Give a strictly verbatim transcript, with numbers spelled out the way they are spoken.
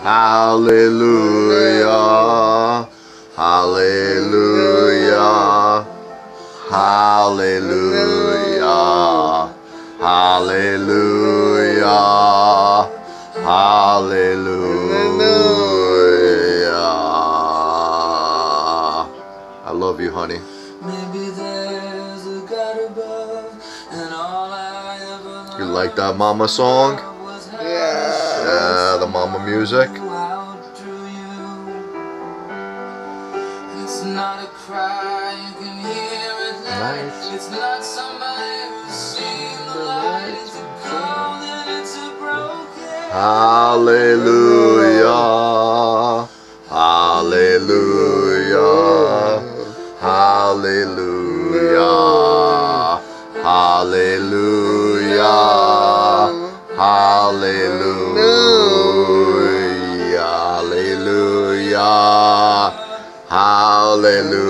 Hallelujah, hallelujah, hallelujah, hallelujah, hallelujah. I love you, honey. Maybe there's a God above, and all I ever You like that mama song? yeah. Yeah, the mama music. It's not a cry, you can hear it light. It's not somebody who's seen the light. It's a cold and it's a broken. Hallelujah, hallelujah, hallelujah, hallelujah, hallelujah, hallelujah, hallelujah.